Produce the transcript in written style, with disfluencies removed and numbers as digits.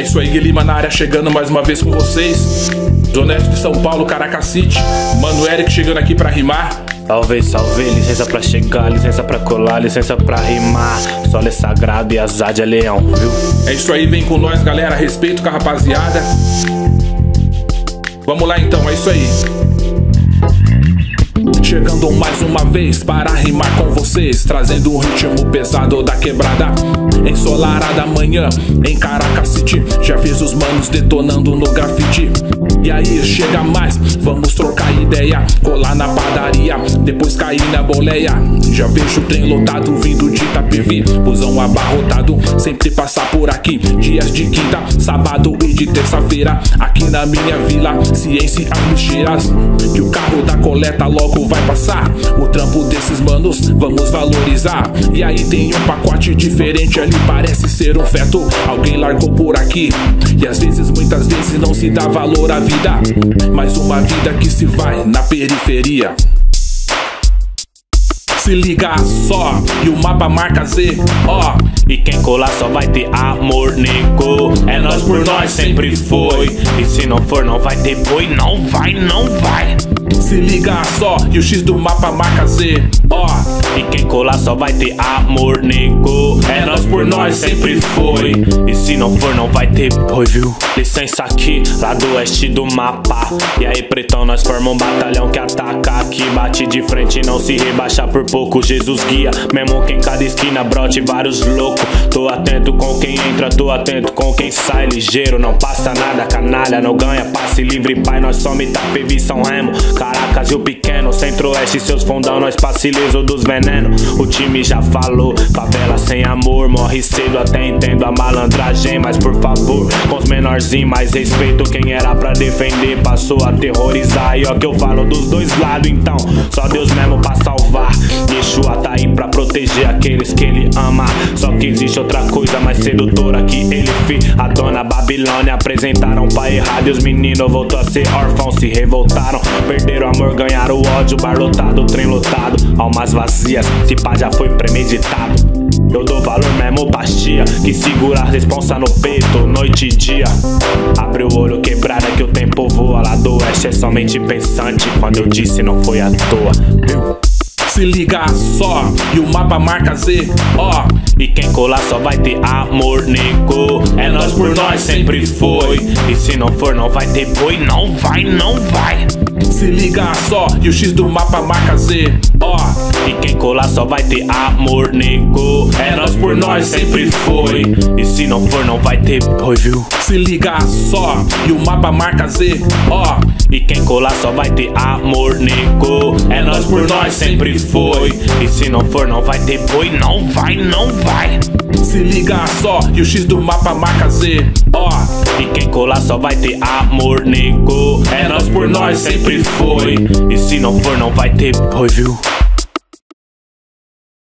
isso aí, Guilherme na área, chegando mais uma vez com vocês. Zona Oeste de São Paulo, Caracas City. Mano Eric chegando aqui pra rimar. Salve, salve, licença pra chegar, licença pra colar, licença pra rimar. Sol é sagrado e azar é leão, viu? É isso aí, vem com nós, galera, respeito com a rapaziada. Vamos lá então, é isso aí. Chegando mais uma vez para rimar com vocês, trazendo um ritmo pesado da quebrada. Ensolarada manhã em Caracas City, já fiz os manos detonando no grafite. E aí chega mais, vamos trocar ideia, colar na padaria, depois cair na boleia. Já vejo o trem lotado vindo de Itapevi, busão abarrotado, sempre passar por aqui. Dias de quinta, sábado e de terça-feira, aqui na minha vila, ciência as lixeiras. Que o carro da coleta logo vai passar, o trampo desses manos vamos valorizar. E aí tem um pacote diferente ali, parece ser um feto, alguém largou por aqui. E às vezes, muitas vezes não se dá valor à vida, mas uma vida que se vai na periferia. Se liga só, e o mapa marca Z, ó. E quem colar só vai ter amor, nego. É nós por nós, sempre foi. E se não for, não vai ter boi. Não vai, não vai. Se liga só, e o X do mapa marca Z, ó. E quem colar só vai ter amor, nego. É nós por nós, sempre foi. E se não for, não vai ter boi, viu? Licença aqui, lá do oeste do mapa. E aí, pretão, nós formamos um batalhão que ataca aqui. Bate de frente, não se rebaixa por pouco. Jesus guia, mesmo que em cada esquina brote vários loucos. Tô atento com quem entra, tô atento com quem sai. Ligeiro, não passa nada, canalha, não ganha passe livre, pai. Nós somos Itapevi, São Remo, Caracas e o pequeno Centro-Oeste, seus fundão, nós passe liso dos veneno. O time já falou, favela sem amor, morre cedo, até entendo a malandragem. Mas por favor, com os menorzinhos, mais respeito. Quem era pra defender passou a terrorizar. E ó que eu falo dos dois lados, então só Deus mesmo pra salvar. Yeshua tá aí pra proteger aqueles que ele ama. Só que existe outra coisa mais sedutora que ele fez. A dona Babilônia apresentaram pra errado, e os meninos voltou a ser órfãos, se revoltaram. Perderam o amor, ganharam o ódio. Bar lotado, trem lotado, almas vazias, se pá já foi premeditado. Eu dou valor mesmo pra tia, que segura a responsa no peito, noite e dia. Abre o olho, quebrada, que o tempo voa. Lá do oeste é somente pensante, quando eu disse não foi à toa, viu? Se liga só, e o mapa marca Z, ó. E quem colar só vai ter amor, nego. É nós por nós, sempre foi. E se não for, não vai ter boi. Não vai, não vai. Se liga só, e o X do mapa marca Z, ó. E quem colar só vai ter amor, nego. É nós por nós, sempre foi. E se não for, não vai ter boi, viu? Se liga só, e o mapa marca Z, ó. E quem colar só vai ter amor, nego. É nós por nós, sempre foi. E se não for, não vai ter boi. Não vai, não vai. Se liga só, e o X do mapa marca Z, ó. E quem colar só vai ter amor, nego. É nós por nós, sempre foi. E se não for, não vai ter boi, viu?